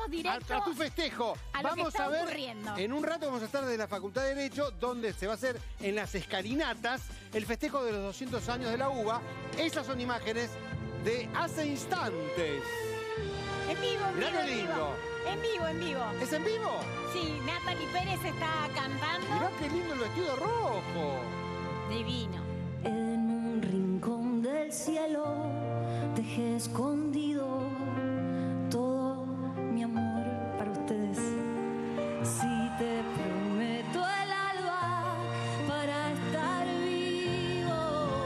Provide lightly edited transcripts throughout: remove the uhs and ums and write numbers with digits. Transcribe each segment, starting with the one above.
vamos directo a tu festejo. a lo que Vamos está a ver, ocurriendo. en un rato vamos a estar de la Facultad de Derecho, donde se va a hacer en las escalinatas el festejo de los 200 años de la UBA. Esas son imágenes de hace instantes. En vivo, en Mirá vivo, qué en vivo. lindo. En vivo, en vivo. ¿Es en vivo? Sí, Natalie Pérez está cantando. Mirá qué lindo el vestido rojo. Divino. En un rincón del cielo dejé escondido todo mi amor para ustedes. Si te prometo el alba para estar vivo,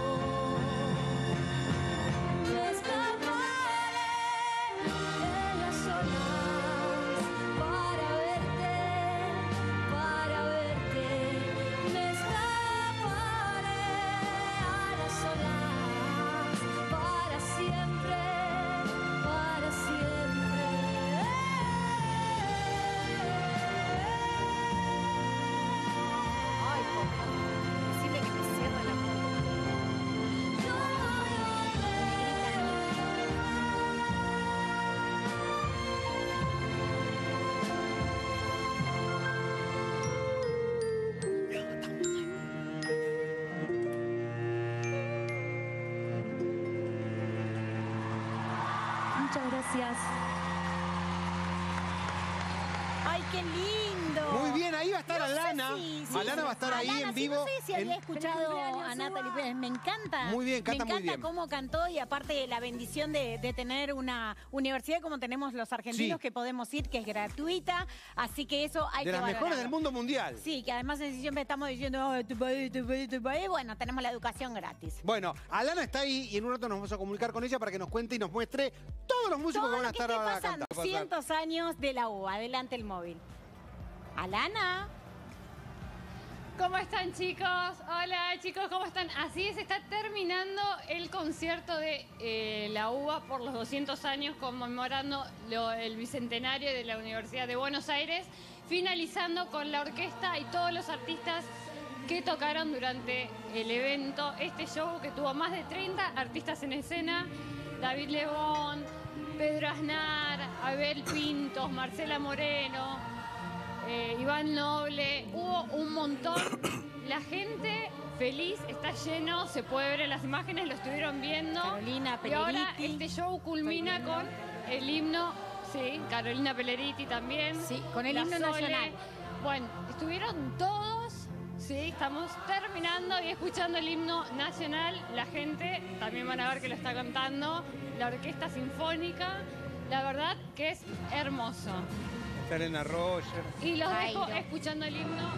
me escaparé en las olas para verte, me escaparé a las olas para siempre, para siempre. Ay, papá. Decirle que me cierre la puerta. Muchas gracias. Ay, qué lindo. Muy bien, ahí va a estar No sé Alana. si- Alana va a estar ahí Alana, en sí, vivo. no sé si había escuchado cumpleaños, a Natalie Pérez. Me encanta. Muy bien, canta muy bien. Me encanta cómo cantó y aparte la bendición de tener una universidad como tenemos los argentinos Sí. que podemos ir, que es gratuita. Así que eso hay De que las mejores valorarlo. del mundo mundial. Sí, que además siempre estamos diciendo, "Ay, tu país, tu país, tu país". Bueno, tenemos la educación gratis. Bueno, Alana está ahí y en un rato nos vamos a comunicar con ella para que nos cuente y nos muestre todos los músicos Todo que van a lo que estar esté ahora pasando. cantando. 200 años de la UBA. Adelante el móvil. Alana. ¿Cómo están, chicos? Hola, chicos, ¿cómo están? Así es, está terminando el concierto de la UBA por los 200 años, conmemorando el bicentenario de la Universidad de Buenos Aires, finalizando con la orquesta y todos los artistas que tocaron durante el evento. Este show que tuvo más de 30 artistas en escena: David Lebón, Pedro Aznar, Abel Pintos, Marcela Moreno, Iván Noble. Hubo un montón. La gente feliz, está lleno, se puede ver en las imágenes, lo estuvieron viendo. Carolina Y ahora Pelleriti. este show culmina Estoy con el himno, sí, Carolina Pelleriti también. Sí, con el La himno Sole. nacional. Bueno, estuvieron todos, sí, estamos terminando y escuchando el himno nacional. La gente también van a ver que lo está cantando, la orquesta sinfónica. La verdad que es hermoso. Elena Roger. Y los dejo Jairo. escuchando el himno.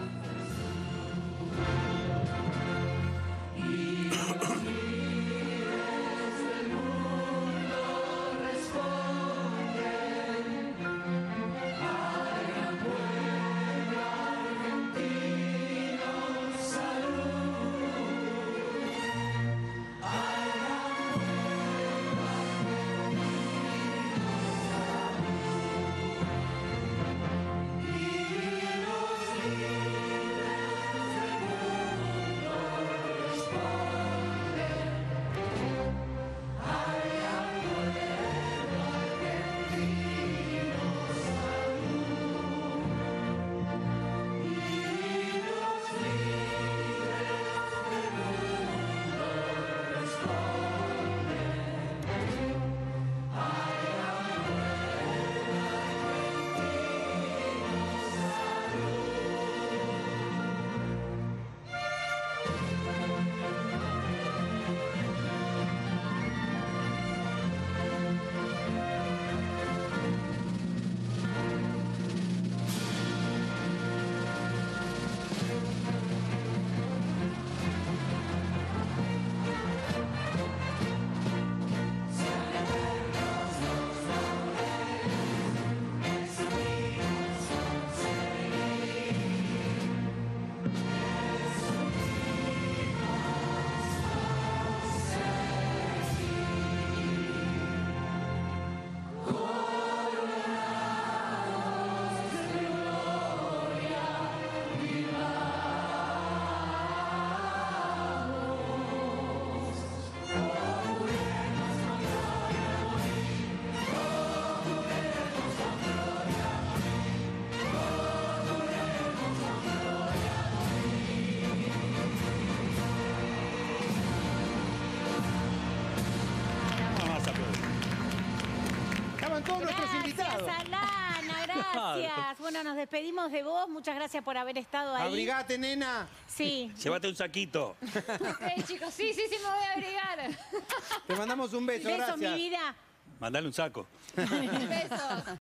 están todos nuestros invitados. Gracias, Alana, gracias. Bueno, nos despedimos de vos. Muchas gracias por haber estado ahí. Abrigate, nena. Sí. Llévate un saquito. Chicos, sí, me voy a abrigar. Te mandamos un beso, Besos, gracias. mi vida. Mandale un saco. Besos.